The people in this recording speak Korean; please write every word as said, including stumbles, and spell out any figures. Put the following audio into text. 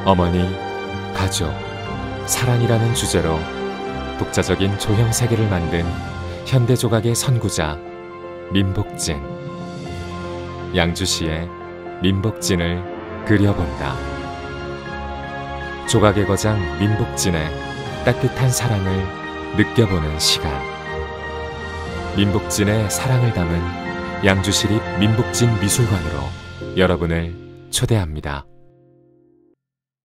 어머니, 가족, 사랑이라는 주제로 독자적인 조형 세계를 만든 현대조각의 선구자 민복진. 양주시의 민복진을 그려본다. 조각의 거장 민복진의 따뜻한 사랑을 느껴보는 시간. 민복진의 사랑을 담은 양주시립 민복진 미술관으로 여러분을 초대합니다.